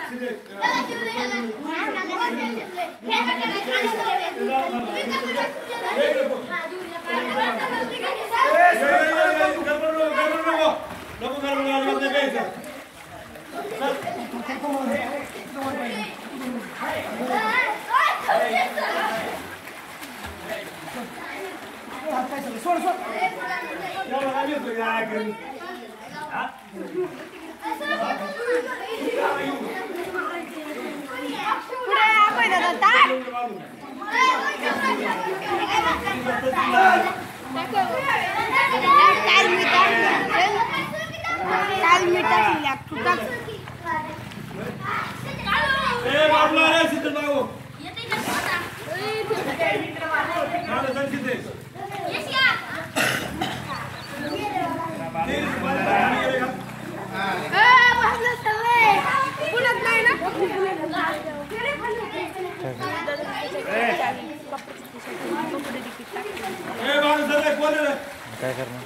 काय करणार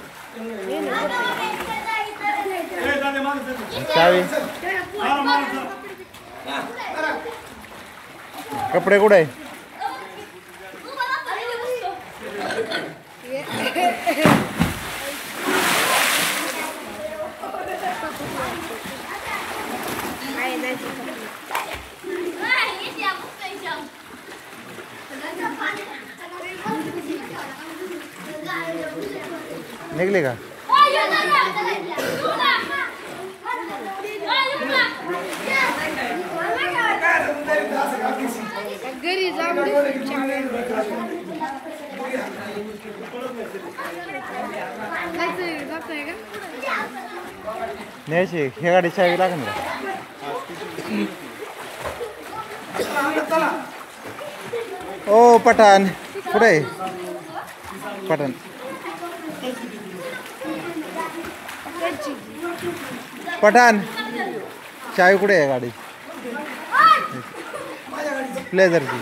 चावी कपडे कुठे आहे निघले का घरी जाऊन न्यायची हे गाडी चावी लागेल का ओ पठाण कुठे आहे पठाण पठाण चावी कुठे आहे गाडी प्लेझरची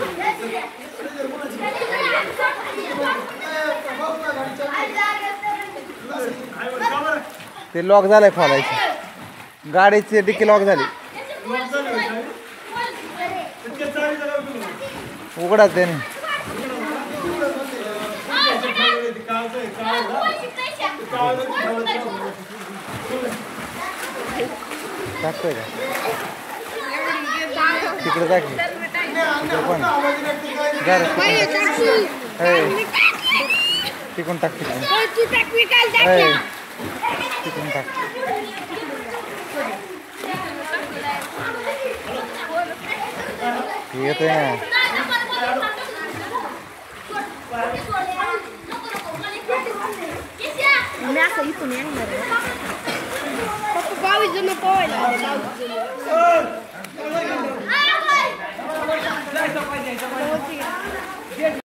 ते लॉक झालंय खोलायची गाडीची डिक्की लॉक झाली उघडाच त्याने टाकतोय का तिकडे टाकी पण तिकडून टाक तिकडून टाक येतोय ना मी असं इथून येणार 22 जण पोहायला